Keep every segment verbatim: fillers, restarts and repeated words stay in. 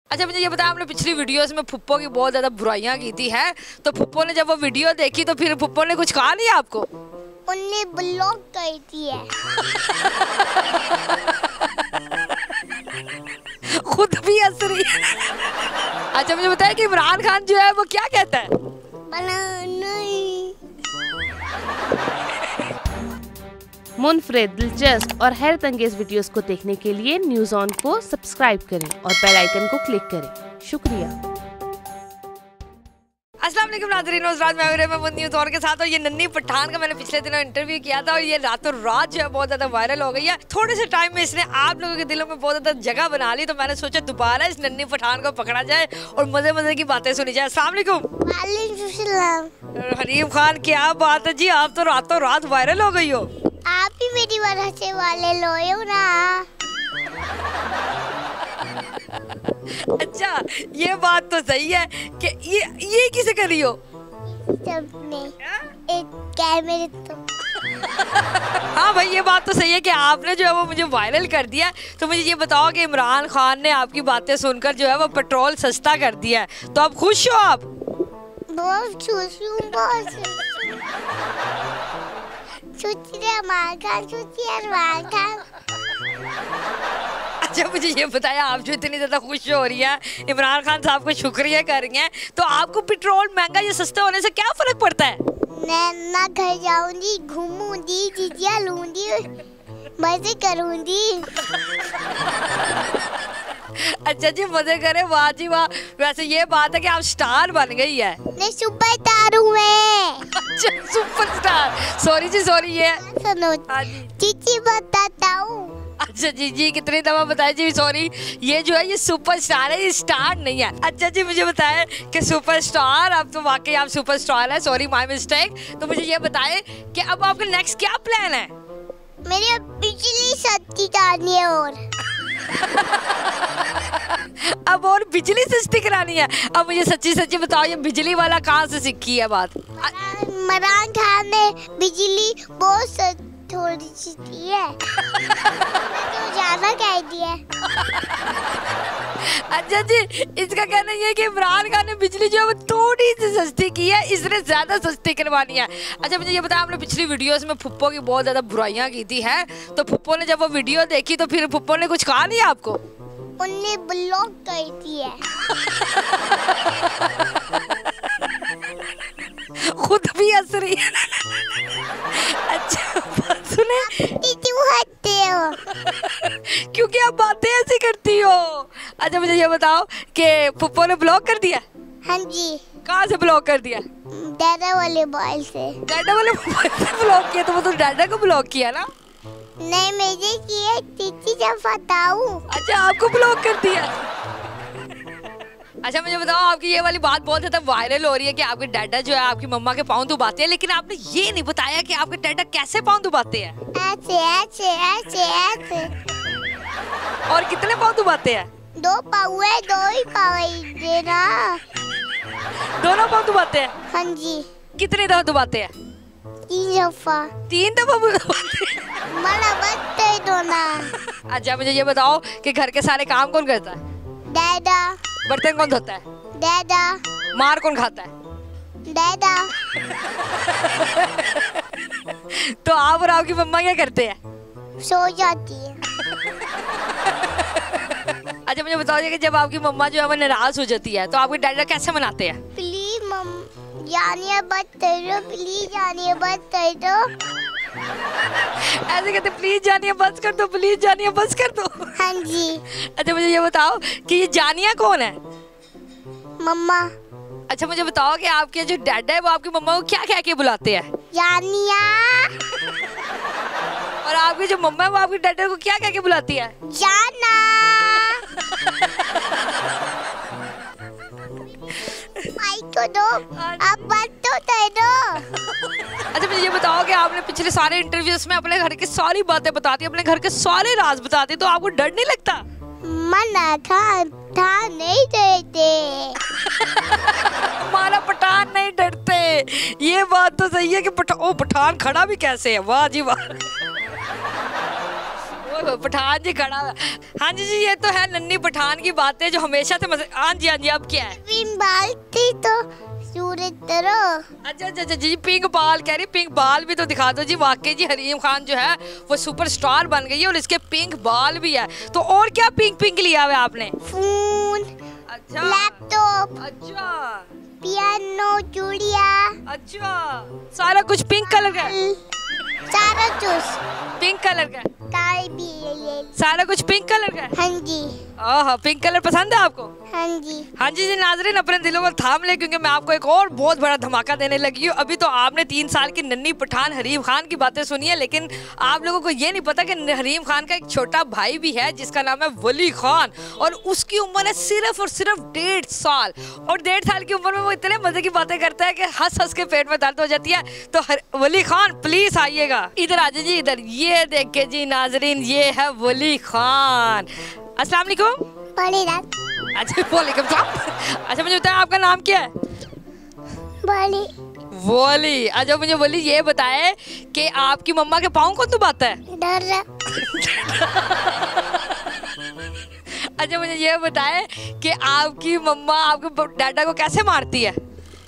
अच्छा मुझे ये बताया, आपने पिछली वीडियोस में फुप्पो की बहुत ज्यादा बुराइयां की थी है, तो फुप्पो ने जब वो वीडियो देखी तो फिर फुप्पो ने कुछ कहा नहीं आपको? उन्हें ब्लॉक कर दिया। खुद भी हंस रही है। अच्छा मुझे बताया कि इमरान खान जो है वो क्या कहता है? मुनफरिद, दिलचस्प और हैरत अंगेज वीडियोस को देखने के लिए न्यूज़ ऑन को सब्सक्राइब करें और बेल आइकन को क्लिक करें। शुक्रिया। अस्सलाम वालेकुम नाज़रीन, रात में मैं न्यूज़ ऑन के साथ, और ये नन्ही पठान का मैंने पिछले दिनों इंटरव्यू किया था और ये रातों रात जो है बहुत ज़्यादा वायरल हो गई है। थोड़े से टाइम में इसने आप लोगों के दिलों में बहुत ज़्यादा जगह बना ली, तो मैंने सोचा दोबारा इस नन्ही पठान को पकड़ा जाए और मज़े मज़े की बातें सुनी जाए। अस्सलाम वालेकुम। हनीफ खान, क्या बात है जी, आप तो रातों रात वायरल हो गई हो। आप ही मेरी वजह से वाले लोए हो ना। अच्छा ये बात तो सही है कि ये ये किसे करी हो? सबने एक कैमरे तो। हाँ भाई ये बात तो सही है कि आपने जो है वो मुझे वायरल कर दिया। तो मुझे ये बताओ कि इमरान खान ने आपकी बातें सुनकर जो है वो पेट्रोल सस्ता कर दिया है, तो आप खुश हो? आप बहुत खुश हूँ, बहुत अच्छा मुझे ये बताया, आप जो इतनी ज्यादा खुश हो रही हैं, इमरान खान साहब को शुक्रिया कर रही हैं, तो आपको पेट्रोल महंगा या सस्ता होने से क्या फर्क पड़ता है? मैं ना घर जाऊंगी, घूमूंगी, चीजियाँ लूंगी, मजे करूंगी। अच्छा जी मजे करे, वाह जी वाह। वैसे ये बात है कि आप स्टार बन गई है। मैं सुपर स्टार हूँ मैं। अच्छा सुपर स्टार, सॉरी जी सॉरी। ये सुनो चीची बताता हूँ। अच्छा जी जी कितनी दफा बताए जी सॉरी। ये जो है ये सुपर स्टार है, ये स्टार नहीं है। अच्छा जी मुझे बताए कि सुपर स्टार, अब तो वाकई आप सुपर स्टार है, सॉरी माय मिस्टेक। तो मुझे ये बताए कि अब आपका नेक्स्ट क्या प्लान है? मेरी बिजली सस्ती करानी है और अब और बिजली सस्ती करानी है। अब मुझे सच्ची सच्ची बताओ, ये बिजली वाला कहाँ से सीखी है बात? इमरान खान ने बिजली बहुत थोड़ी सी दी है। तो ज्यादा कह दिया। अच्छा जी इसका कहना ये है कि इमरान खान ने बिजली जो है वो थोड़ी सी सस्ती की है, इसने ज्यादा सस्ती करवानी है। अच्छा मुझे ये बताया, आपने पिछली वीडियोस में फुप्पो की बहुत ज्यादा बुराइयां की थी है, तो फुप्पो ने जब वो वीडियो देखी तो फिर फुप्पो ने कुछ कहा नहीं आपको? उन्हें ब्लॉक कर दिया। खुद भी हंस रही है। अच्छा बात सुने, क्यों हंसते हो? क्योंकि आप बातें ऐसी करती हो। अच्छा मुझे ये बताओ कि फुप्पो ने ब्लॉक कर दिया? हाँ जी। कहाँ से ब्लॉक कर दिया? डाटा वाले मोबाइल से। डाटा वाले मोबाइल से ब्लॉक किया? तो वो तो डाटा को ब्लॉक किया ना। नहीं मुझे किया, चीची जब बताऊं। अच्छा आपको ब्लॉक कर दिया। अच्छा मुझे बताओ, आपकी ये वाली बात बहुत ज्यादा वायरल हो रही है कि आपके डैडा जो है आपकी मम्मा के पाँव दबाते हैं, लेकिन आपने ये नहीं बताया कि आपके डैडा कैसे पाँव दबाते हैं? ऐसे ऐसे ऐसे ऐसे। और कितने पाँव दबाते हैं? दो पाँव है, दो ही पाँव है देना। दोनों पाँव दबाते हैं? हाँ जी। कितने दफा दबाते हैं? तीन दफा। तीन दफा दबाते हैं? मला बत्ते दो ना। अच्छा मुझे ये बताओ कि घर के सारे काम कौन करता है? डैडा। बर्तन कौन धोता है? डैडा। मार कौन खाता है? डैडा। तो आप और आपकी मम्मा क्या करते हैं? सो जाती है। अच्छा मुझे बताओ कि जब आपकी मम्मा जो है वो नाराज हो जाती है तो आपके डैडा कैसे मनाते हैं? प्लीज मम जानिए बस कर दो, प्लीज जानिए बस कर दो। ऐसे कहते प्लीज जानिए बस कर दो, प्लीज जानिए बस कर दो। हाँ जी। अच्छा मुझे ये बताओ कि ये जानिया कौन है? मम्मा। अच्छा मुझे बताओ कि आपके जो डैडा है वो आपकी मम्मा को क्या कह के बुलाते हैं? जानिया। और आपकी जो मम्मा है वो आपके डैडा को क्या कह के बुलाती है? जाना। माइक दो, आप बात तो दे दो। अच्छा मुझे ये बताओ कि आपने पिछले सारे इंटरव्यूज में अपने घर की सारी बातें बता दी, अपने घर के सारे राज बता दिए, तो आपको डर नहीं लगता? मना था, था नहीं डरते। हमारा पठान नहीं डरते। ये बात तो सही है कि पठा, ओ पठान खड़ा भी कैसे है, वाह जी वाह। ओह, पठान जी खड़ा है। हाँ जी जी, ये तो है नन्ही पठान की बातें जो हमेशा से मजे। हाँ जी हाँ जी, अब क्या है? पिंक बाल थी तो सूरज तरह। अच्छा अच्छा अच्छा जी, पिंक बाल कह रही, पिंक बाल भी तो दिखा दो जी। वाकई जी हरीम खान जो है वो सुपरस्टार बन गई है और इसके पिंक बाल भी है। तो और क्या पिंक पिंक लिया हुआ है आपने? फोन, अच्छा, लैपटॉप, अच्छा, पियानो, चूड़िया, अच्छा, सारा कुछ पिंक कलर का है? सारा चूस पिंक कलर का है? कार भी है ये। सारा कुछ पिंक कलर का है? हाँ जी ओह, पिंक कलर पसंद है आपको? हाँ जी हाँ जी जी नाजरीन, अपने दिलों को थाम ले क्योंकि मैं आपको एक और बहुत बड़ा धमाका देने लगी हूँ। अभी तो आपने तीन साल की नन्ही पठान हरीम खान की बातें सुनी है, लेकिन आप लोगों को ये नहीं पता कि हरीम खान का एक छोटा भाई भी है जिसका नाम है वली खान, और उसकी उम्र है सिर्फ और सिर्फ डेढ़ साल। और डेढ़ साल की उम्र में वो इतने मजे की बातें करता है कि हंस हंस के पेट में दर्द हो जाती है। तो हर, वली खान प्लीज आइएगा इधर, आ जी इधर। ये देखे जी नाजरीन, ये है वली खान। अस्सलाम वालेकुम। बड़ी रात अच्छा वालेकुम सलाम। अच्छा मुझे बताया आपका नाम क्या है? बड़ी वली। अच्छा मुझे वली ये बताए कि आपकी मम्मा के पाँव कौन दबाता है? डर रहा। अच्छा मुझे ये बताए कि आपकी मम्मा आपके डाडा को कैसे मारती है?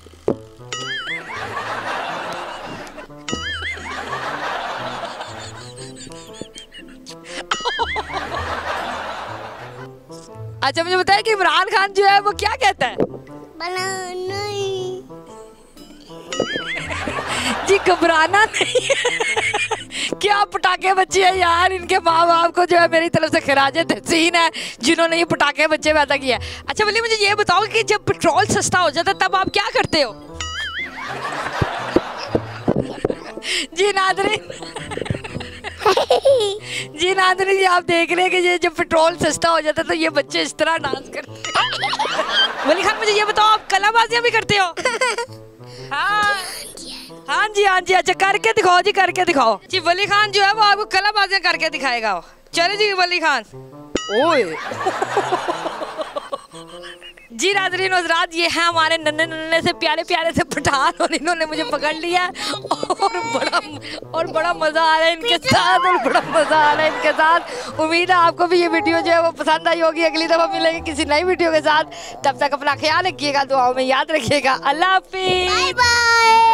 अच्छा मुझे बताया कि इमरान खान जो है वो क्या कहता है? बनाना जी घबराना नहीं है। क्या पटाखे बच्चे हैं यार, इनके माँ बाप को जो है मेरी तरफ से खिराजे तहसीन है जिन्होंने ये पटाखे बच्चे पैदा किया है। अच्छा बोलिए मुझे ये बताओ कि जब पेट्रोल सस्ता हो जाता है तब आप क्या करते हो? जी नादरीन जी नादरीन, ये आप देख रहे हैं कि ये जब पेट्रोल सस्ता हो जाता है तो ये बच्चे इस तरह डांस करते हैं। वली खान मुझे ये बताओ, आप कलाबाजियां भी करते हो? हाँ हाँ जी हाँ जी। अच्छा करके दिखाओ जी, करके दिखाओ जी। वली खान जो है वो आपको कलाबाजियां करके दिखाएगा। चले जी वली खान। ओए जी नाज़रीन हज़रात, ये है हमारे नन्हे नन्हे से प्यारे प्यारे से पठान, और इन्होंने मुझे पकड़ लिया और बड़ा और बड़ा मज़ा आ रहा है इनके साथ, और बड़ा मज़ा आ रहा है इनके साथ। उम्मीद है आपको भी ये वीडियो जो है वो पसंद आई होगी। अगली दफ़ा मिलेंगे किसी नई वीडियो के साथ, तब तक अपना ख्याल रखिएगा, दुआओं में याद रखिएगा। अल्लाह हाफिज़। Bye bye.